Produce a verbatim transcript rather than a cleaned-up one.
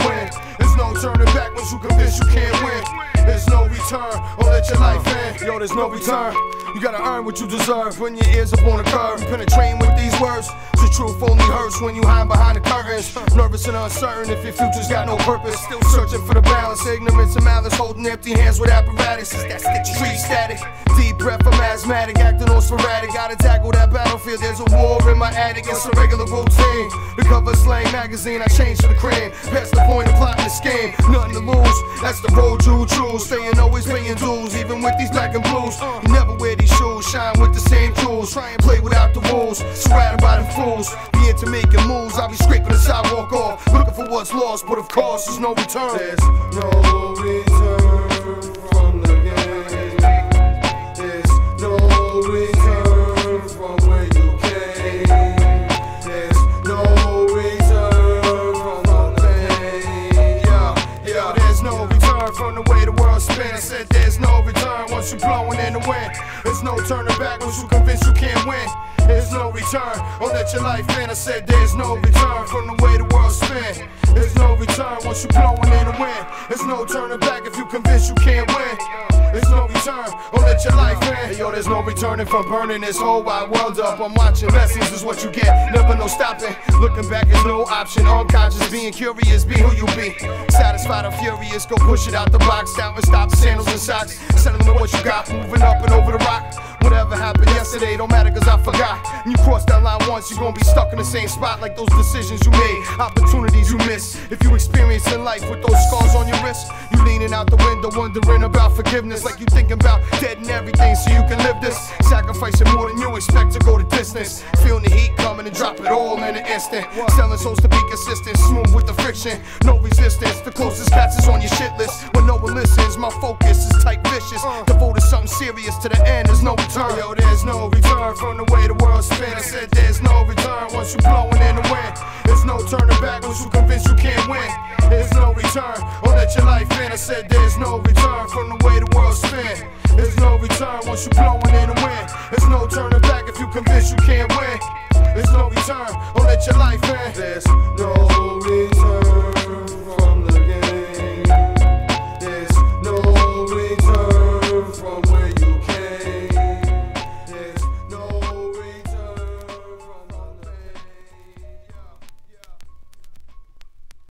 win. There's no turning back once you convinced you can't win. There's no return, or let your life end. Yo, there's no return. You gotta earn what you deserve. When your ears up on the curve, penetrating with these words. The truth only hurts when you hide behind the curtains. Nervous and uncertain if your future's got no purpose. Still searching for the balance, ignorance and malice, holding empty hands with apparatus. Is that stitch street static? Deep breath, I'm asthmatic, acting all sporadic. Gotta tackle that battlefield. There's a war in my attic. It's a regular routine. The cover slang magazine, I changed to the cream. Past the point of plotting the scheme. Nothing to lose. That's the road you choose. Staying always paying dues, even with these black and blues. You never wear these shoes, shine with the same jewels. Try and play without the rules. Surrounded by them fools. Be into making moves. I'll be scraping the sidewalk off, looking for what's lost, but of course there's no return. There's no return from the game. There's no return from where you came. There's no return from the pain. Yeah, yeah, there's no return from the way the world spins. I said there's no return once you're blowing in the wind. There's no turning back once you're convinced you can't win. There's no return, or let your life end. I said there's no return from the way the world spins. There's no return once you're blowing in the wind. There's no turning back if you convinced you can't win. There's no return, or let your life end. Hey, yo, there's no returning from burning this whole wide world up. I'm watching, lessons is what you get, never no stopping. Looking back is no option, unconscious, being curious, be who you be. Satisfied or furious, go push it out the box. Down and stop, sandals and socks. Settling with what you got, moving up and over the rock. Whatever happened yesterday don't matter cause I forgot. When you cross that line once, you're gonna be stuck in the same spot like those decisions you made, opportunities you miss. If you experience in life with those scars on your wrist, you leaning out the window wondering about forgiveness, like you thinking about dead and everything so you can live this. Sacrificing more than you expect to go the distance. Feeling the heat coming and drop it all in an instant. Selling souls to be consistent, smooth with the friction, no resistance. The closest catch is on your shit list when no one listens. My focus is tight vicious, devoted something serious to the end. There's no return. Yo, there's no return from the way the world spins. I said there's no return once you're blowing in the wind. There's no turning back once you're convinced you can't win. There's no return, or let your life end. I said there's no return from the way the world spins. There's no return once you're blowing